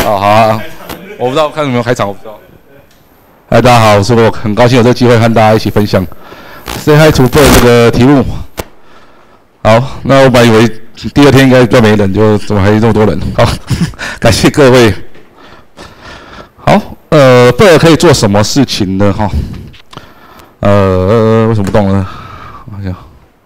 好啊，我不知道看有没有开场，我不知道。嗨，大家好，我是洛克，很高兴有这个机会和大家一起分享 Say Hi to Bird 这个题目。好，那我本来以为第二天应该比较没人，就怎么还这么多人？好，感谢各位。好，Bird 可以做什么事情呢？哈，为什么不动呢？哎呀，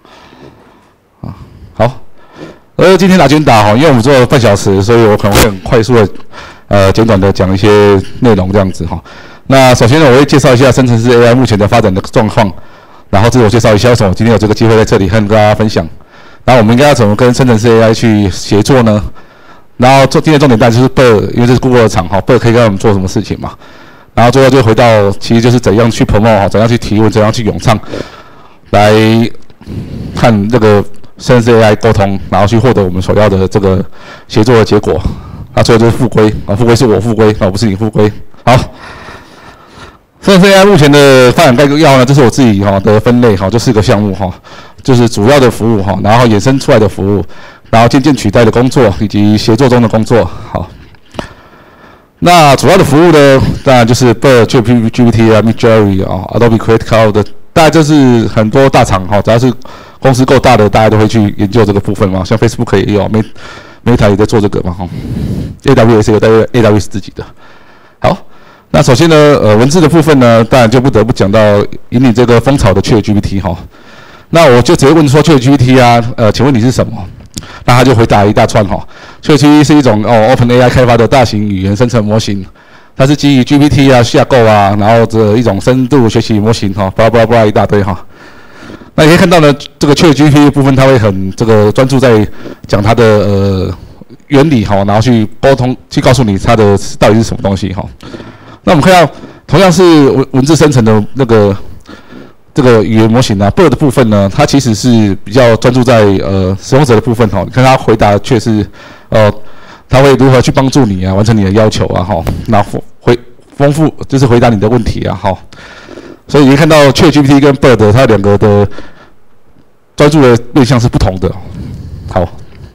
好。今天打军打哈，因为我们做了半小时，所以我可能会很快速的简短的讲一些内容这样子哈。那首先呢，我会介绍一下生成式 AI 目前的发展的状况，然后自我介绍一下为什么我今天有这个机会在这里和大家分享。然后我们应该要怎么跟生成式 AI 去协作呢？然后今天的重点当然就是 Bird， 因为这是 Google 的厂哈 ，Bird 可以跟我们做什么事情嘛？然后最后就回到其实就是怎样去 promote 哈，怎样去提问，怎样去咏唱，来看这个生成式 AI 沟通，然后去获得我们所要的这个协作的结果。那最后就是复归啊，复归是我复归啊，不是你复归。好，生成式 AI 目前的发展概要呢，这是我自己的分类哈，就4个项目哈，就是主要的服务哈，然后衍生出来的服务，然后渐渐取代的工作以及协作中的工作。好，那主要的服务呢，当然就是 Bird、GPT 啊、Midjourney 啊、Adobe Creative Cloud 的，大概就是很多大厂哈，只要是公司够大的，大家都会去研究这个部分嘛。像 Facebook 也有，Meta 也在做这个嘛，哈。AWS 有AWS 自己的。好，那首先呢，文字的部分呢，当然就不得不讲到引领这个风潮的 ChatGPT 哈。那我就直接问说 ChatGPT 啊，请问你是什么？那他就回答一大串哈。ChatGPT 是一种OpenAI 开发的大型语言生成模型，它是基于 GPT 啊架构啊，然后这一种深度学习模型哈，巴拉巴拉巴拉一大堆哈。那你可以看到呢，这个 ChatGPT 的部分，它会很这个专注在讲它的原理哈，然后去沟通，去告诉你它的到底是什么东西哈。那我们看到，同样是文字生成的这个语言模型啊 ，Bird 的部分呢，它其实是比较专注在使用者的部分哈。你看它回答却是它会如何去帮助你啊，完成你的要求啊哈，然后丰富就是回答你的问题啊哈。所以你可以看到 ChatGPT 跟 Bird 它两个的专注的对象是不同的。好，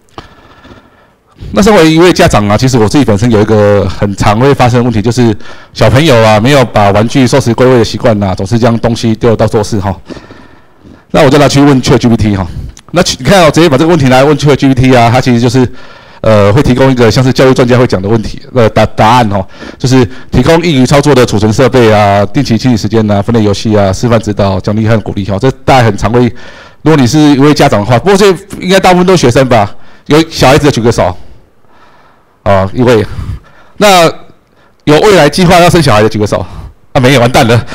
那身为一位家长啊，其实我自己本身有一个很常会发生的问题，就是小朋友啊没有把玩具收拾归位的习惯呐，总是将东西丢到做事哈。那我就拿去问 ChatGPT 哈。那你看直接把这个问题来问 ChatGPT 啊，它其实就是会提供一个像是教育专家会讲的问题答案哈，就是提供易于操作的储存设备啊，定期清理时间啊，分类游戏啊，示范指导、奖励和鼓励哈，这大家很常会。如果你是一位家长的话，不过这应该大部分都是学生吧？有小孩子的举个手。一位。那有未来计划要生小孩的举个手。啊，没有，完蛋了。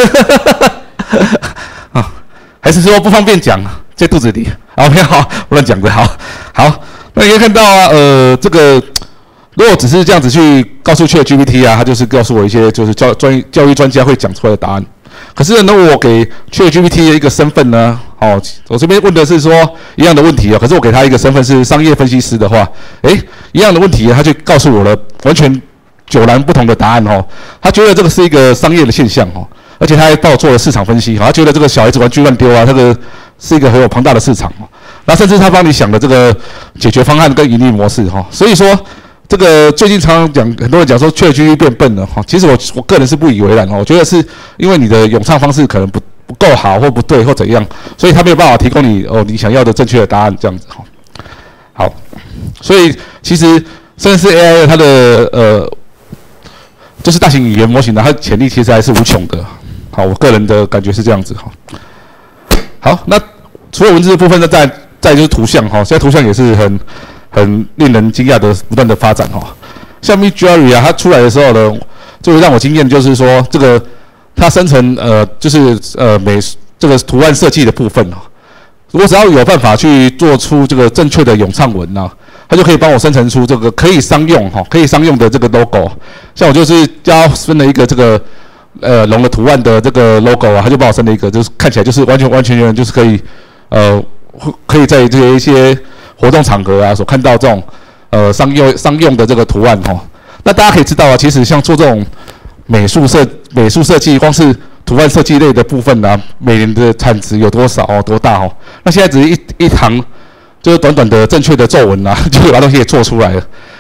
还是说不方便讲，在肚子里。OK， 好，乱讲的，好。那你可以看到啊，这个如果只是这样子去告诉 ChatGPT 啊，它就是告诉我一些就是教育专家会讲出来的答案。可是呢，我给 ChatGPT 的一个身份呢，我这边问的是说一样的问题啊，可是我给他一个身份是商业分析师的话，一样的问题，他就告诉我了完全迥然不同的答案哦。他觉得这个是一个商业的现象哦，而且他还帮我做了市场分析，他觉得这个小孩子玩具乱丢啊，这个是一个很有庞大的市场哦。那甚至他帮你想的这个解决方案跟盈利模式哈，所以说这个最近常常讲，很多人讲说 ChatGPT 变笨了哈，其实我个人是不以为然哦，我觉得是因为你的咏唱方式可能不够好或不对或怎样，所以他没有办法提供你你想要的正确的答案这样子哈。好，所以其实生成式 AI 它的就是大型语言模型呢，它的潜力其实还是无穷的。好，我个人的感觉是这样子哈。好，那除了文字的部分呢，再就是图像哈，现在图像也是很令人惊讶的不断的发展哈。像 Midjourney 啊，它出来的时候呢，最让我惊艳就是说这个它生成就是这个图案设计的部分哦，我只要有办法去做出这个正确的咏唱文啊，它就可以帮我生成出这个可以商用的这个 logo。像我就是叫生了一个这个龙的图案的这个 logo 啊，它就帮我生了一个，就是看起来就是完全就是可以可以在这一些活动场合啊所看到这种商用的这个图案哈。那大家可以知道啊，其实像做这种美术设计，光是图案设计类的部分啊，每年的产值有多少多大哦？那现在只是一行就是短短的正确的皱纹啊，就把东西给做出来了。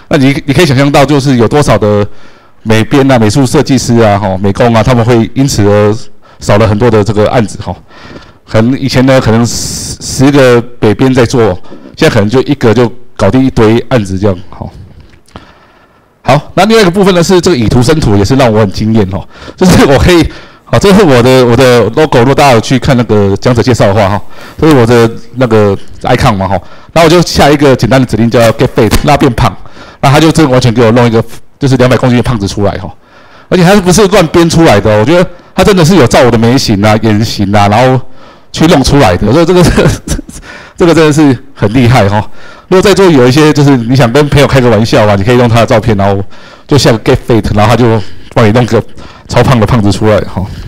那你可以想象到，就是有多少的美编啊、美术设计师啊、美工啊，他们会因此而少了很多的这个案子可能以前呢，可能10个北编在做，现在可能就1个就搞定一堆案子这样好，那另外一个部分呢是这个以图生图，也是让我很惊艳就是我可以。这是我的 logo， 如果大家有去看那个讲者介绍的话这是我的那个 icon 嘛然后我就下一个简单的指令叫 get fit， 让它变胖，那它就真的完全给我弄一个就是200公斤的胖子出来而且它不是乱编出来的我觉得它真的是有照我的眉形啊、眼型啊，然后去弄出来的，所以这个真的是很厉害如果在座有一些就是你想跟朋友开个玩笑你可以用他的照片，然后就下个 get fit， 然后他就帮你弄个超胖的胖子出来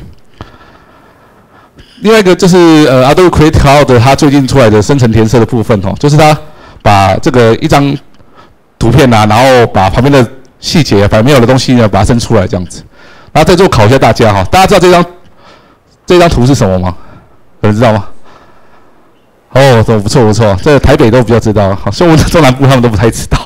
另外一个就是Adobe Creative Cloud 它最近出来的生成填色的部分就是它把这个一张图片然后把旁边的细节把没有的东西呢把它生出来这样子。然后在座考一下大家大家知道这张图是什么吗？有人知道吗？不错，这台北都比较知道，像我们中南部他们都不太知道。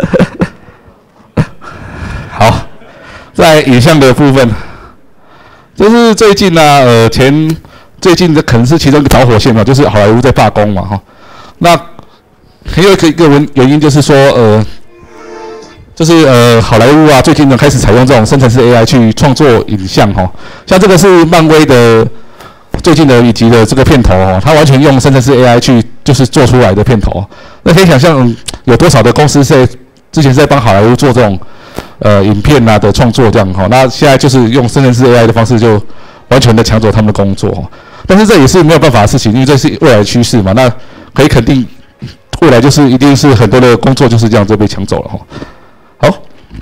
好，在影像的部分，就是最近呢，最近的可能是其中一个导火线就是好莱坞在罢工嘛那还有一个原因就是说就是好莱坞最近呢开始采用这种生成式 AI 去创作影像像这个是漫威的最近的一集的这个片头它完全用生成式 AI 去就是做出来的片头那可以想象有多少的公司之前在帮好莱坞做这种影片的创作这样那现在就是用生成式 AI 的方式就完全的抢走他们的工作但是这也是没有办法的事情，因为这是未来的趋势嘛。那可以肯定，未来就是一定是很多的工作就是这样就被抢走了好，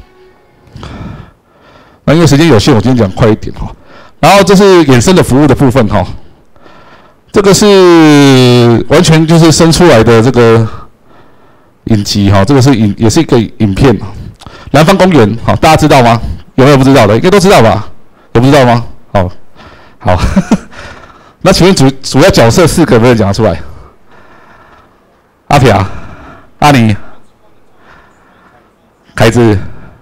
那因为时间有限，我今天讲快一点然后这是衍生的服务的部分这个是完全就是生出来的这个影集这个是也是一个影片南方公园大家知道吗？有没有不知道的？应该都知道吧？有不知道吗？好。那请问主要角色4个有没有讲得出来？阿撇、阿尼、凯子、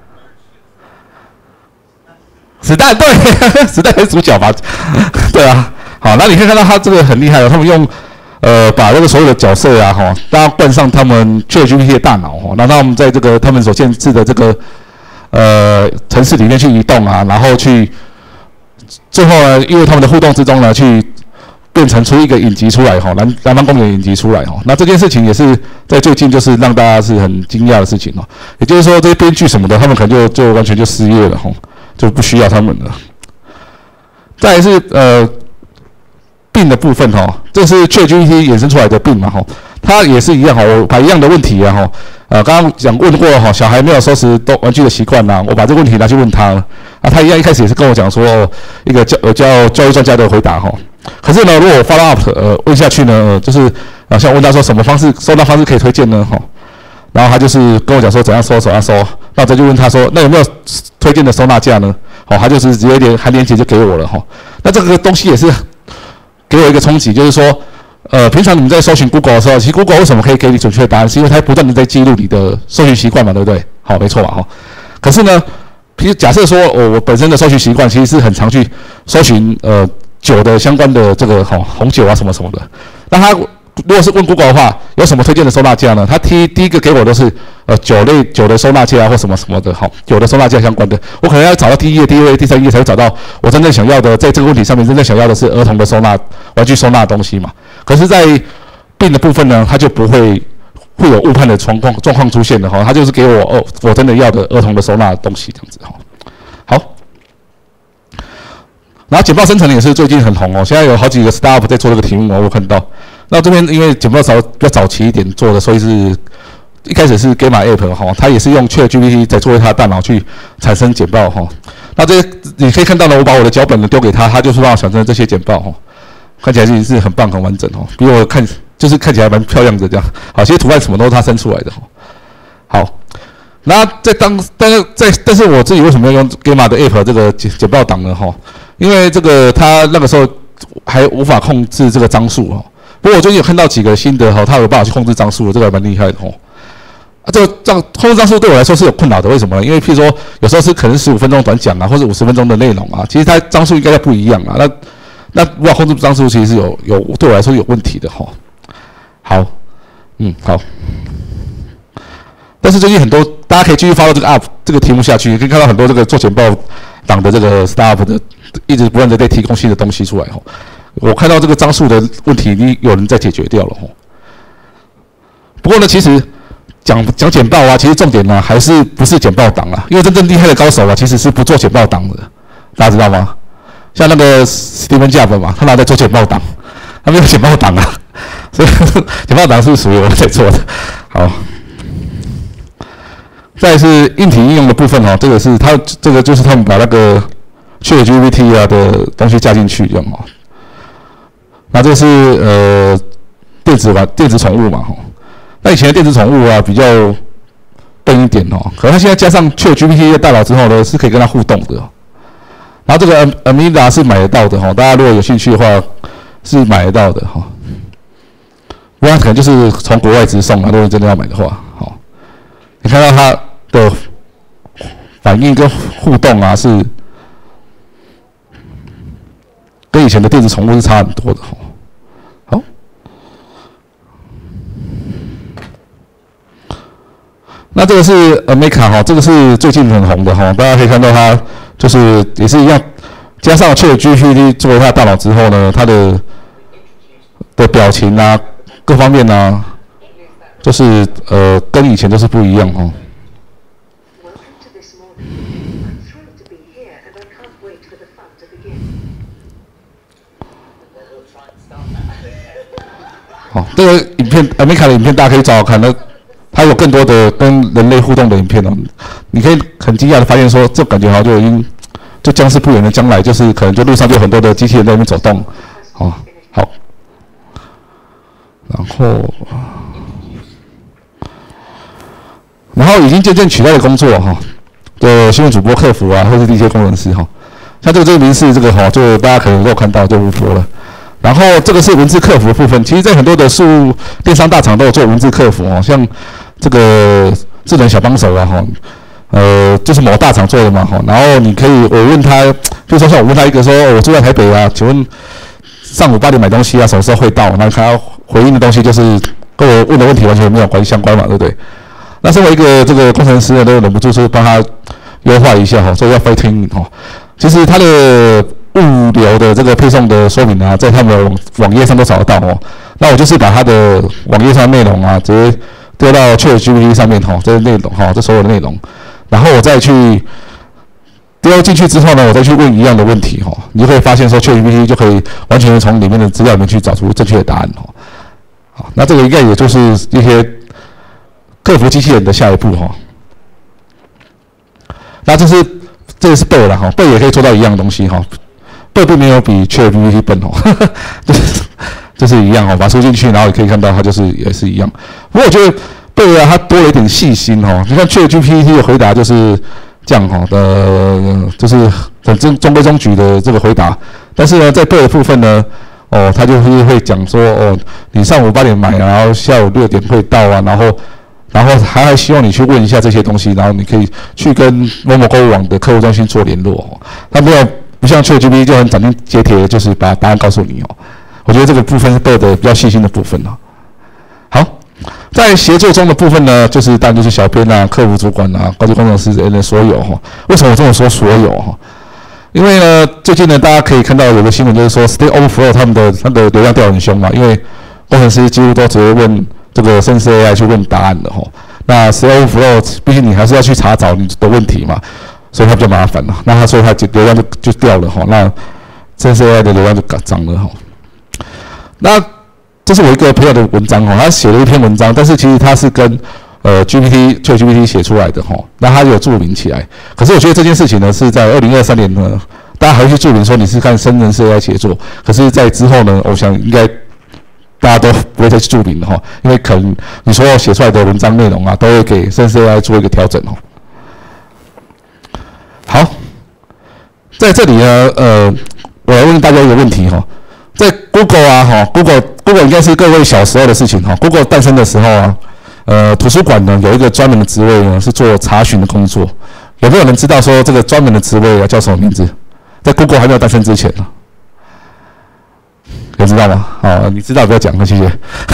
史代，对，史代是主角吧？对啊，好，那你可以看到他这个很厉害他们用把这个所有的角色大家灌上他们 ChatGPT 的大脑然后他们在这个他们所建制的这个城市里面去移动然后去最后呢，因为他们的互动之中呢，去变成出一个影集出来南方公园影集出来那这件事情也是在最近就是让大家是很惊讶的事情也就是说这些编剧什么的，他们可能就完全就失业了就不需要他们了。再来是病的部分这是 ChatGPT 衍生出来的病嘛它也是一样我把一样的问题刚刚问过小孩没有收拾玩具的习惯我把这个问题拿去问他他一样一开始也是跟我讲说一个教育专家的回答可是呢，如果我 follow up 问下去呢，就是像问他说什么收纳方式可以推荐呢然后他就是跟我讲说怎样收，那我再就问他说那有没有推荐的收纳架呢？他就是直接含连结就给我了那这个东西也是给我一个冲击，就是说平常你们在搜寻 Google 的时候，其实 Google 为什么可以给你准确的答案，是因为它不断的在记录你的搜寻习惯嘛，对不对？没错嘛可是呢，假设说我本身的搜寻习惯其实是很常去搜寻酒的相关的这个红酒什么什么的，那他如果是问 Google 的话，有什么推荐的收纳架呢？他第一个给我都是酒的收纳架或什么什么的酒的收纳架相关的，我可能要找到第1页、第2页、第3页才会找到我真正想要的，在这个问题上面真正想要的是儿童的玩具收纳的东西嘛。可是，在病的部分呢，它就不会有误判的状况出现的它就是给我我真的要的儿童的收纳的东西这样子好。然后简报生成也是最近很红现在有好几个 startup 在做这个题目我看到。那这边因为简报比较早期一点做的，所以是一开始是 Gamma App 它也是用 ChatGPT 在作为它的大脑去产生简报那这你可以看到呢，我把我的脚本丢给他，他就是帮我产生这些简报看起来是很棒很完整比我看起来蛮漂亮的这样。好，这些图案什么都是他生出来的好。那但是我自己为什么要用 Gamma 的 App 这个简报档呢因为这个他那个时候还无法控制这个张数不过我最近有看到几个新的他有办法去控制张数，这个蛮厉害的这样控制张数对我来说是有困扰的，为什么呢？因为譬如说有时候是可能15分钟短讲啊，或者50分钟的内容啊，其实它张数应该要不一样啊。那无法控制张数，其实是有对我来说有问题的哈。好，好。但是最近很多大家可以继续 follow 这个 up 这个题目下去，可以看到很多这个做简报党的这个 startup 的一直不断的在提供新的东西出来哈。我看到这个张数的问题，已经有人在解决掉了哈。不过呢，其实讲简报啊，其实重点呢还是不是简报党啊，因为真正厉害的高手啊，其实是不做简报党的，大家知道吗？像那个 Steven Jobs 嘛，他哪在做简报党？他没有简报党啊，所以简报党是属于我在做的。好，再来是硬体应用的部分哦，这个就是他们把那个 ChatGPT 啊的东西加进去用哦。那这是电子宠物嘛吼。那以前的电子宠物啊比较笨一点哦，可是它现在加上 ChatGPT 的大脑之后呢，是可以跟它互动的。然后这个 Amelia 是买得到的哈，大家如果有兴趣的话是买得到的哈。不然可能就是从国外直送啊，如果真的要买的话，好，你看到它的反应跟互动啊，是跟以前的电子宠物是差很多的哈。好，那这个是 Amelia 哈，这个是最近很红的哈，大家可以看到它就是也是一样，加上 ChatGPT 作为它的大脑之后呢，它的表情啊，各方面啊，就是跟以前都是不一样哦。好，这个影片Amelia的影片大家可以找找看，它有更多的跟人类互动的影片哦。你可以很惊讶的发现说，这感觉好像就已经就将是不远的将来，就是可能就路上就有很多的机器人在那边走动，哦，好，然后已经渐渐取代的工作哈，的新闻主播、客服啊，或是一些工程师哈，像这个民事这个哈，就大家可能都有看到，就不说了。然后这个是文字客服的部分，其实在很多的电商大厂都有做文字客服哦，像这个智能小帮手啊哈，就是某大厂做的嘛哈。然后你可以我问他，比如说像我问他一个说，我住在台北啊，请问上午8点买东西啊，什么时候会到？然后他要回应的东西就是跟我问的问题完全没有相关嘛，对不对？那身为一个这个工程师呢，都忍不住说帮他优化一下哈，所以要 fine-tuning 哈。其实他的物流的这个配送的说明啊，在他们的网页上都找得到哦。那我就是把他的网页上的内容啊，直接丢到 ChatGPT 上面哈，这些内容哈，这所有的内容，然后我再去丢进去之后呢，我再去问一样的问题哈，你就会发现说 ChatGPT 就可以完全从里面的资料里面去找出正确的答案哈。好，那这个应该也就是一些客服机器人的下一步哈。那这个是 Bard 啦哈 ，Bard 也可以做到一样的东西哈。Bard 并没有比 ChatGPT 笨哦，就是一样哦，把它输进去，然后也可以看到它也是一样。不过我觉得 Bard 啊，它多了一点细心哦。你看 ChatGPT 的回答就是这样哈就是很中规中矩的这个回答。但是呢，在 Bard 的部分呢，它就是会讲说你上午8点买，然后下午6点会到啊，然后还希望你去问一下这些东西，然后你可以去跟某某购物网的客户中心做联络哦。它不像 ChatGPT 就很斩钉截铁，就是把答案告诉你哦。我觉得这个部分是 Bard 比较细心的部分哦。好，在协作中的部分呢，当然就是小编啊、客服主管啊、高级工程师的所有哈。为什么我这么说所有哈？因为呢，最近呢，大家可以看到有个新闻，就是说 Stack Overflow 它的流量掉很凶嘛，因为工程师几乎都直接问这个 Sensei AI 去问答案的哈。那 Stack Overflow 毕竟你还是要去查找你的问题嘛。所以它比较麻烦了，那所以它流量就掉了哈，那 Sensei AI 的流量就涨了哈。那这是我一个朋友的文章哈，他写了一篇文章，但是其实他是跟ChatGPT 写出来的哈，那他有注明起来。可是我觉得这件事情呢，是在2023年呢，大家还会去注明说你是看生成式 AI 写作，可是在之后呢，我想应该大家都不会再去注明了哈，因为可能你所有写出来的文章内容啊，都会给生成式 AI 做一个调整哦。好，在这里呢，我来问大家一个问题哈，在 Google 啊，Google 应该是各位小时候的事情哈。Google 诞生的时候啊， 图书馆呢有一个专门的职位呢是做查询的工作。有没有人知道说这个专门的职位叫什么名字？在 Google 还没有诞生之前呢？有知道吗？好，你知道不要讲，谢谢。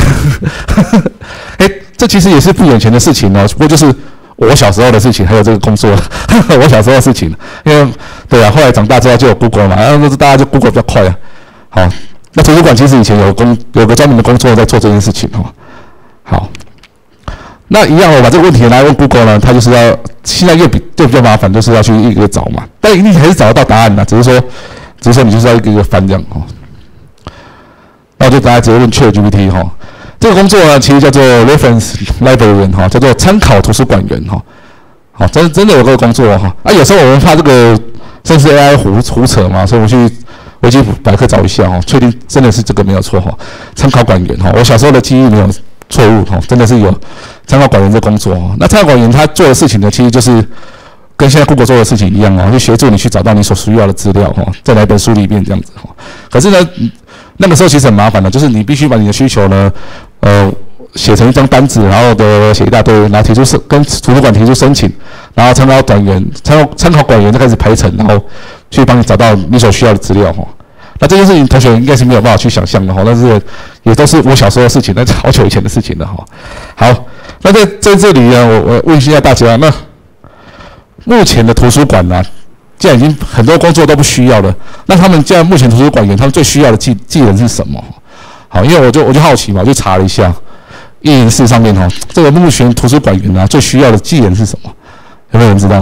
这其实也是不远前的事情哦，不过就是我小时候的事情，还有这个工作，我小时候的事情。因为对啊，后来长大之后就有 Google 嘛，然后大家就 Google 比较快啊。好，那图书馆其实以前有个专门的工作在做这件事情哦。好，那一样我把这个问题拿来问 Google 呢，它就是要现在就比较麻烦，就是要去一个找嘛，但一定还是找得到答案的，只是说你就是要一个一个翻这样哦。那我就大家直接问 ChatGPT 哈。这个工作呢，其实叫做 Reference Librarian 哈，叫做参考图书馆员哈。好，真的有这个工作哈。有时候我们怕这个甚至 AI 胡扯嘛，所以我去维基百科找一下哈，确定真的是这个没有错哈。参考馆员哈，我小时候的记忆没有错误哈，真的是有参考馆员这工作哈。那参考馆员他做的事情呢，其实就是跟现在 Google 做的事情一样哦，就协助你去找到你所需要的资料哈，在哪本书里面这样子哈。可是呢，那个时候其实很麻烦的，就是你必须把你的需求呢，写成一张单子，然后写一大堆，然后跟图书馆提出申请，然后参考馆员就开始排程，然后去帮你找到你所需要的资料哈。那这件事情同学应该是没有办法去想象的哈，但是也都是我小时候的事情，那是好久以前的事情了哈。好，那在这里呢，我问一下大家，那目前的图书馆呢，既然已经很多工作都不需要了，那他们既然目前图书馆员他们最需要的技能是什么？好，因为我就好奇嘛，我就查了一下104上面哈，这个目前图书馆员最需要的技能是什么？有没有人知道？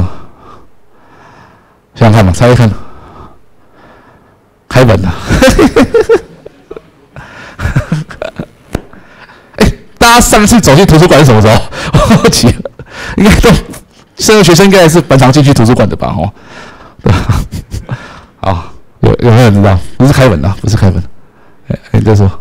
想想看嘛，猜一看。开门了，大家上次走进图书馆是什么时候？我好奇，应该都身为学生应该是蛮常进去图书馆的吧？哦，对吧？好，有没有人知道？不是开门啊，不是开门。你再说，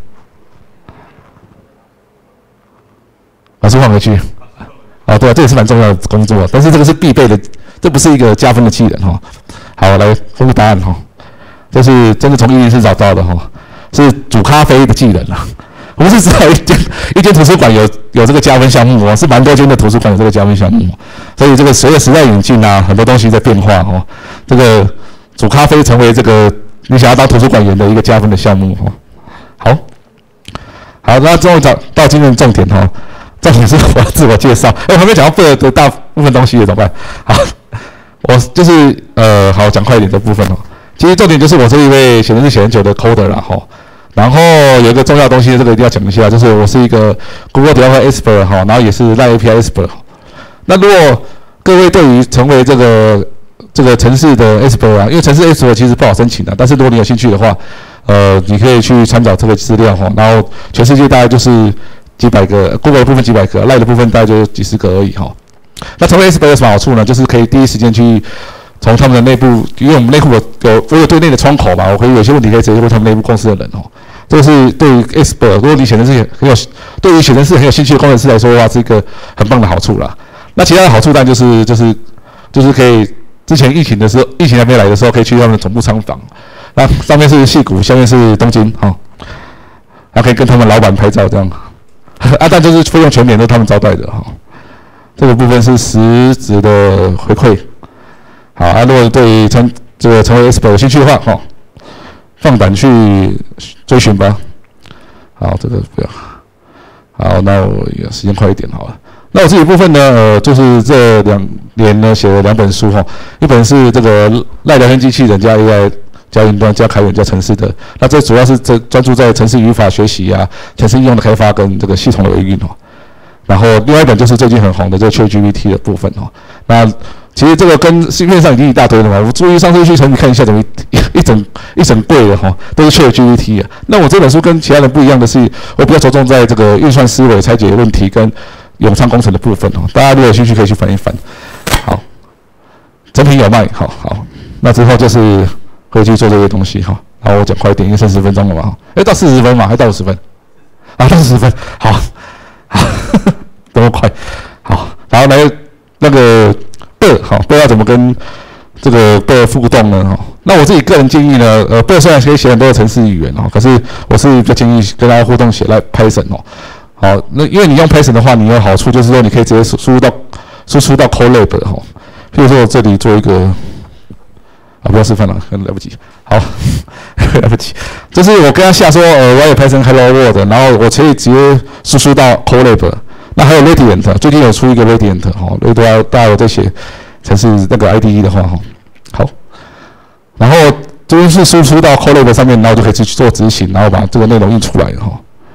老师换回去。哦，对啊，这也是蛮重要的工作，但是这个是必备的，这不是一个加分的技能哈。好，来公布答案哈。这是真的从104找到的哈，是煮咖啡的技能啊。我们是只有一间图书馆有这个加分项目哦，是蛮多间的图书馆有这个加分项目，所以这个随着时代演进啊，很多东西在变化哦。这个煮咖啡成为这个你想要当图书馆员的一个加分的项目哦。好，那最后到今天的重点哦，重点是我的自我介绍。我还没讲到贝尔的大部分东西怎么办？好，我就是好讲快一点的部分哦。其实重点就是我是一位写程式写很久的 coder 啦哈，然后有一个重要的东西，这个一定要讲一下，就是我是一个 Google Developer Expert 哈，然后也是 Line API Expert。那如果各位对于成为这个程式的 Expert 啊，因为程式 Expert 其实不好申请的，但是如果你有兴趣的话，你可以去参找这个资料哈，然后全世界大概就是几百个 Google 的部分几百个 ，Line 的部分大概就几十个而已哈。那成为 Expert 有什么好处呢？就是可以第一时间去从他们的内部，因为我们内部我有对内的窗口嘛，我可以有些问题可以直接问他们内部公司的人哦。这个是对于 Expert， 如果你写程式对于写程式很有兴趣的工程师来说的话，是一个很棒的好处啦。那其他的好处当然就是可以之前疫情还没来的时候，可以去他们的总部参访。那上面是矽谷，下面是东京哈，然后可以跟他们老板拍照这样。但就是费用全免都是他们招待的哈。这个部分是实质的回馈。好，如果对于成为 Expert 有兴趣的话，放胆去追寻吧。好，这个不要。好，那我时间快一点好了。那我自己部分呢，就是这2年呢写了2本书哈，一本是这个赖聊天机器人加 AI 加云端加开源加程式的，那这主要是专注在程式语法学习啊、程式应用的开发跟这个系统的维运哦。然后另外一本就是最近很红的这个 ChatGPT 的部分哦。那其实这个跟市面上已经一大堆了嘛，我注意上次去城里看一下，怎么一整柜的哈，都是 ChatGPT 啊。那我这本书跟其他人不一样的是，我比较着重在这个运算思维、拆解问题跟永昌工程的部分哦。大家如果有兴趣可以去翻一翻。好，成品有卖，好。那之后就是会去做这些东西哈。然后我讲快一点，因为剩10分钟了嘛。到40分嘛，还到50分？啊，到40分，好，多么快，好，然后来那个。贝要怎么跟这个贝互动呢？那我自己个人建议呢，贝虽然可以写很多的程式语言可是我是比较建议跟大家互动写来 Python 好，那因为你用 Python 的话，你有好处就是说你可以直接输出到 Colab 哈。譬如说我这里做一个不要示范了，可能来不及。好，来不及。就是我跟他下说我有 Python Hello World， 然后我可以直接输出到 Colab。那还有 Radiant， 最近有出一个 Radiant 哈，如果大家有在写程式那个 IDE 的话哈，好，然后这边是输出到 Colab 上面，然后就可以去做执行，然后把这个内容印出来哈。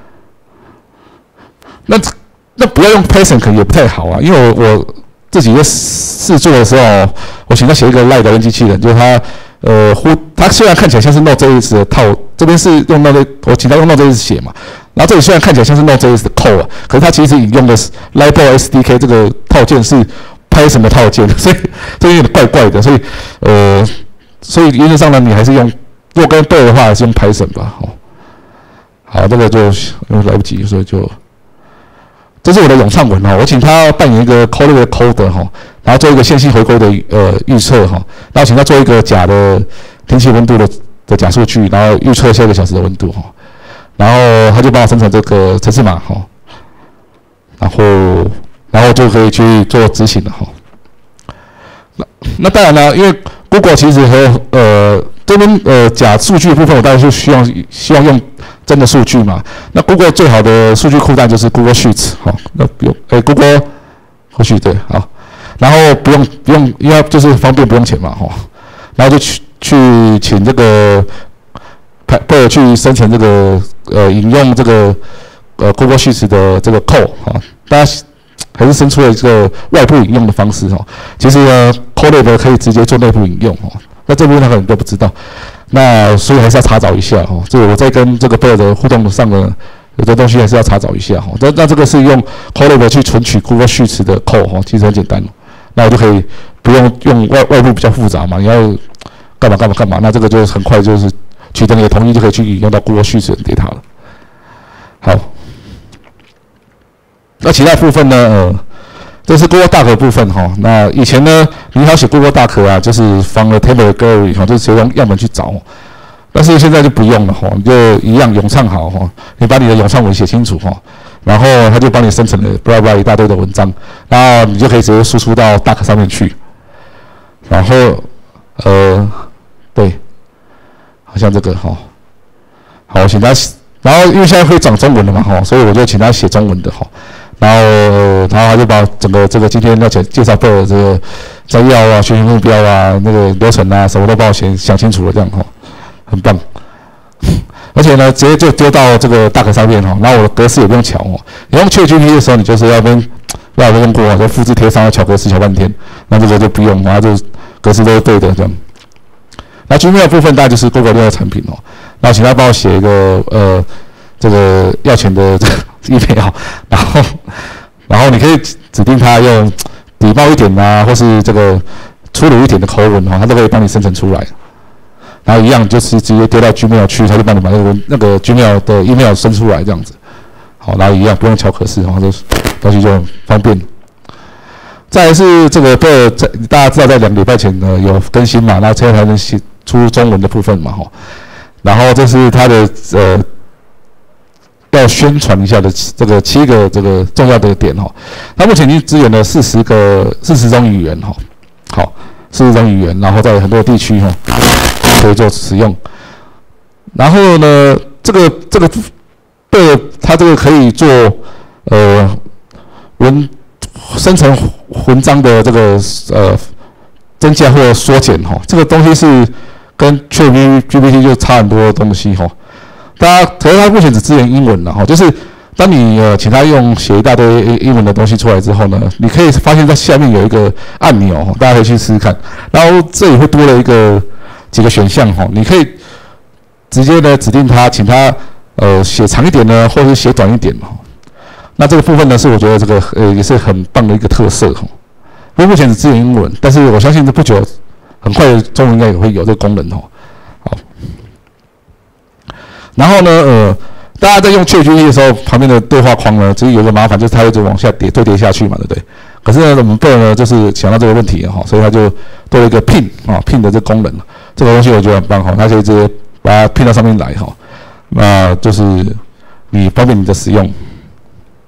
那不要用 Python 可能也不太好啊，因为我自己在试做的时候，我请他写一个 Lite 跟机器人，就是他虽然看起来像是 Node.js 的套，这边是用我请他用 Node.js 写嘛，然后这里虽然看起来像是 Node.js 的 code 啊，可是它其实引用的是 Libor SDK 这个套件是 Python 的套件，所以这有点怪怪的，所以原则上呢，你还是用若跟 Bird 的话，还是用 Python 吧，好，这个就来不及，所以就。这是我的咏唱文我请他扮演一个 Colab 的 coder 然后做一个线性回归的预测然后请他做一个假的天气温度的假数据，然后预测下一个小时的温度然后他就帮我生成这个程式码然后就可以去做执行了那当然了，因为 Google 其实和这边假数据的部分，我当然是希望用真的数据嘛。那 Google 最好的数据库当然就是 Google Sheets 那不用Google 或许对好，然后不用，因为就是方便不用钱嘛然后就去请这个Bird 去生成这个引用这个Google Sheets 的这个 code 大家还是生出了这个外部引用的方式其实呢 Colab 可以直接做内部引用那这部分他可能都不知道，那所以还是要查找一下这个我在跟这个 Bird 的互动上的有的东西还是要查找一下那这个是用 Colab 去存取 Google Sheets 的 code 其实很简单那我就可以不用外部比较复杂嘛，你要干嘛，那这个就很快就是取得你的同意就可以去引用到 Google Sheets 的 data 了。好，那其他部分呢这是 Google Doc 的部分那以前呢，你要写 Google Doc 啊，就是放了 table gallery 就是直接用样本去找但是现在就不用了你就一样咏唱好你把你的咏唱文写清楚然后他就帮你生成了 blah blah 一大堆的文章，然后你就可以直接输出到 Doc 上面去。然后对，好像这个好，请他，然后因为现在会讲中文了嘛所以我就请他写中文的然后他就把整个这个今天要介绍的这个摘要啊、学习目标啊、那个流程啊，什么都帮我想清楚了，这样很棒。而且呢，直接就丢到这个 Doc 上面然后我的格式也不用调你用 ChatGPT 的时候，你就是要用过就复制贴上要调格式调半天，那这个就不用，然后就格式都是对的这样。那 Gmail 的部分大概就是 Google 的产品然后请他帮我写一个这个要钱的这个 email， 然后你可以指定他用礼貌一点啊，或是这个粗鲁一点的口吻他都可以帮你生成出来。然后一样就是直接丢到 Gmail 去，他就帮你把那个 Gmail 的 email 生出来这样子。好，然后一样不用调格式，然后这东西就很方便。再来是这个大家知道在2个礼拜前呢有更新嘛，然后现在才能写出中文的部分嘛然后这是它的要宣传一下的这个7个这个重要的点它目前已经支援了40种语言好，40种语言，然后在很多地区可以做使用。然后呢，这个它这个可以做生成文章的这个增加或缩减这个东西是跟 ChatGPT 就差很多的东西可是它目前只支援英文了就是当你请它写一大堆英文的东西出来之后呢，你可以发现在下面有一个按钮大家可以去试试看，然后这里会多了几个选项你可以直接呢指定它，请它写长一点呢，或者是写短一点那这个部分呢是我觉得这个也是很棒的一个特色因为目前只支援英文，但是我相信不久很快中文应该也会有这个功能好。然后呢大家在用 ChatGPT 的时候，旁边的对话框呢，其实有个麻烦，就是它会一直往下堆叠下去嘛，对不对？可是呢，我们 Bird 呢，就是想到这个问题所以它就多了一个 pin 的这个功能。这个东西我觉得很棒它可以直接把它 pin 到上面来那就是你方便你的使用。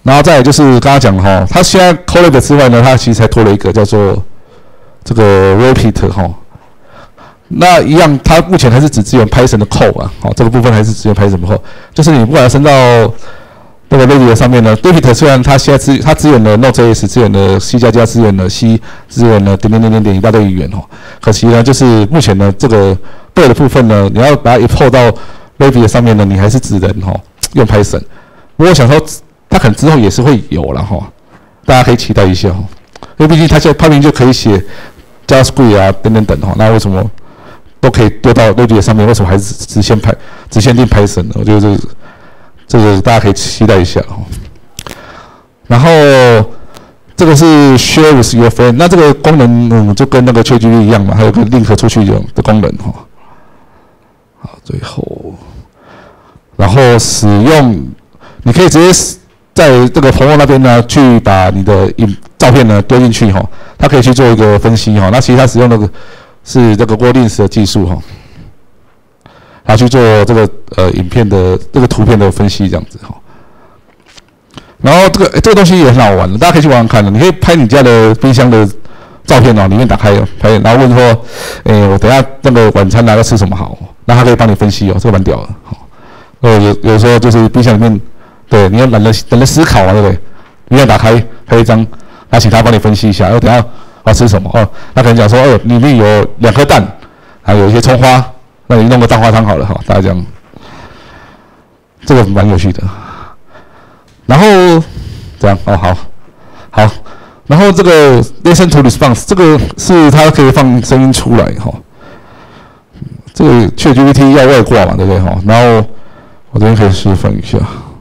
然后再来就是刚刚讲哈，它现在 Colab 之外呢，它其实还多了一个叫做这个 Repeat 哈。那一样，它目前还是只支援 Python 的 code 啊，好，这个部分还是支援 Python 的 code， 就是你不管要升到那个 Repeat 上面呢 ，Repeat 虽然它现在它支援了 Node.js， 支援了 C++， 支援了 C， 支援了点一大堆语言哦。可惜呢，就是目前呢这个 Bird 的部分呢，你要把它 import 到 Repeat 上面呢，你还是只能用 Python。不过我想说，它可能之后也是会有了哈，大家可以期待一下哈。因为毕竟它现在明就可以写 JavaScript 啊等哈，那为什么都可以丢到 Repeat 上面？为什么还是只限定 Python 呢？我觉得这个大家可以期待一下哈。然后这个是 Share with your friend， 那这个功能就跟那个 ChatGPT 一样嘛，还有个 link 出去的功能哈。好，最后，然后使用，你可以直接在这个朋友那边呢，去把你的照片呢丢进去哈，它可以去做一个分析哈。那其实它使用的是这个 Wordless 的技术哈，它去做这个影片的这个图片的分析这样子哈。然后这个东西也很好玩的，大家可以去玩玩看的。你可以拍你家的冰箱的照片里面打开拍，然后问说，我等一下那个晚餐要吃什么好？那它可以帮你分析这个蛮屌的。有时候就是冰箱里面，对，你要懒得思考嘛，对不对？你要打开拍一张，那请他帮你分析一下，等一下要吃什么那可能讲说，里面有2颗蛋，还有一些葱花，那你弄个蛋花汤好了大家这样，这个蛮有趣的。然后这样好，然后这个 listen to response 这个是它可以放声音出来这个 ChatGPT 要外挂嘛，对不对然后我这边可以示范一下，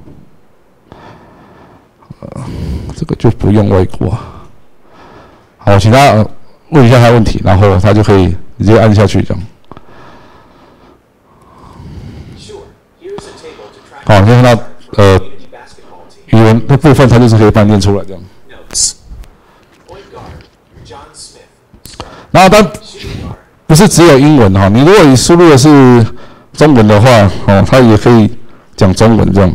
这个就不用外挂。好，请他问一下他问题，然后他就可以直接按下去这样。好，你看到语文的部分，它就是可以帮你念出来这样。然后当不是只有英文你如果你输入的是中文的话它也可以讲中文这样。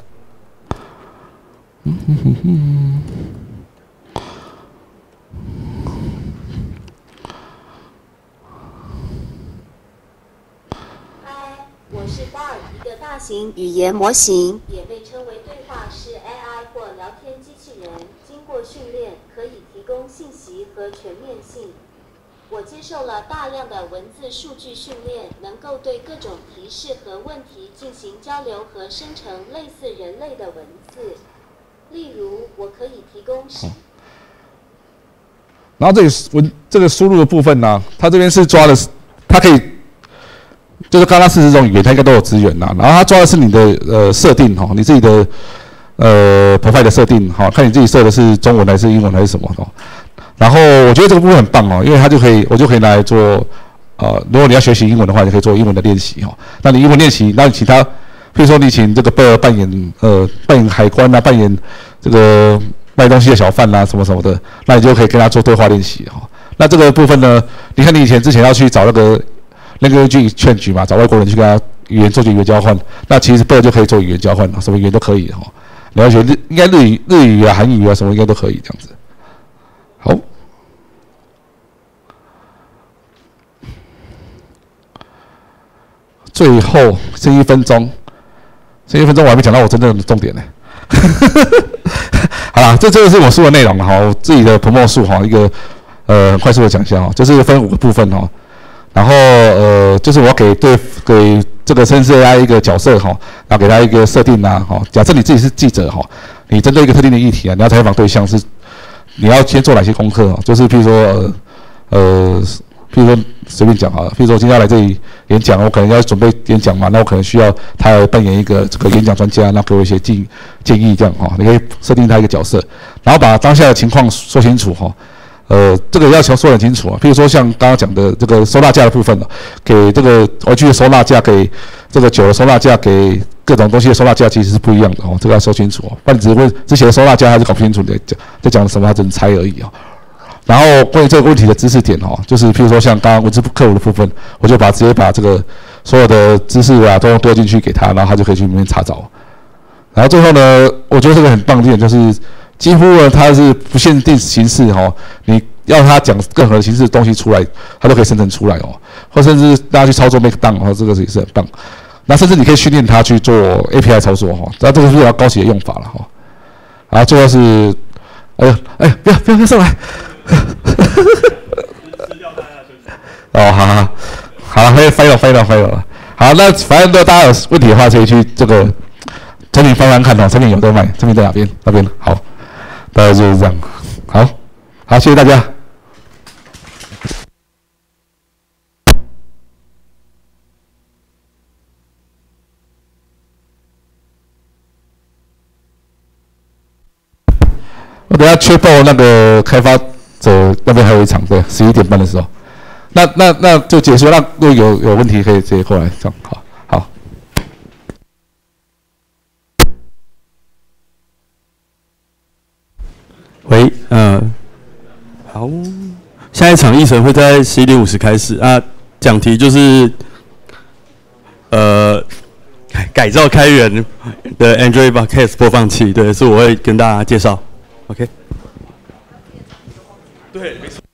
我是 Bard， 一个大型语言模型，也被称为对话式 AI 或聊天机器人。经过训练，可以提供信息和全面性。我接受了大量的文字数据训练，能够对各种提示和问题进行交流和生成类似人类的文字。例如，我可以提供。 然后这个输入的部分呢，它这边是抓的，它可以。就是刚刚40种语言，它应该都有资源然后它抓的是你的设定你自己的profile 的设定看你自己设的是中文还是英文还是什么然后我觉得这个部分很棒因为我就可以拿来做如果你要学习英文的话，你可以做英文的练习那你英文练习，那你其他，比如说你请这个 Bird 扮演海关扮演这个卖东西的小贩什么什么的，那你就可以跟他做对话练习那这个部分呢，你看你之前要去找那个 exchange 嘛，找外国人去跟他做语言交换，那其实 Bird 就可以做语言交换什么语言都可以你要学应该日语啊、韩语啊什么应该都可以这样子。好，最后剩1分钟，我还没讲到我真正的重点呢。好啦，这个是我书的内容我自己的 promo 数一个很快速的讲一下就是分5个部分然后就是我给这个生成 AI 一个角色然后给他一个设定假设你自己是记者你针对一个特定的议题你要采访对象是你要先做哪些功课就是譬如说随便讲好了，譬如说今天要来这里演讲，我可能要准备演讲嘛，那我可能需要他来扮演一个这个演讲专家，那给我一些建议这样你可以设定他一个角色，然后把当下的情况说清楚这个要求说得很清楚譬如说像刚刚讲的这个收纳架的部分给这个玩具的收纳架，给这个酒的收纳架，给各种东西的收纳架其实是不一样的这个要说清楚不然你只问之前的收纳架他是搞不清楚你在讲什么，他只能猜而已然后关于这个问题的知识点就是譬如说像刚刚文字客服的部分，我就直接把这个所有的知识都丢进去给他，然后他就可以去里面查找。 然后最后呢，我觉得这个很棒的一点就是，几乎呢它是不限定形式哦，你要它讲任何形式的东西出来，它都可以生成出来哦，或甚至大家去操作 Markdown 哦，这个也是很棒。那甚至你可以训练它去做 API 操作哈，那这个是比较高级的用法了哈。然后最后是，不要上来。哦，好了，可以翻了。好，那反正大家有问题的话，可以去这个产品翻看哦，产品有在卖，产品在哪边？那边好，大概就是这样。好，谢谢大家。我等下确报那个开发者那边还有一场，对，11点半的时候。那就结束。那如果有问题可以直接过来，这样好。 喂，好，下一场议程会在11点50开始啊。讲题就是改造开源的 Android Podcast 播放器，对，是我会跟大家介绍。OK， 对，没错。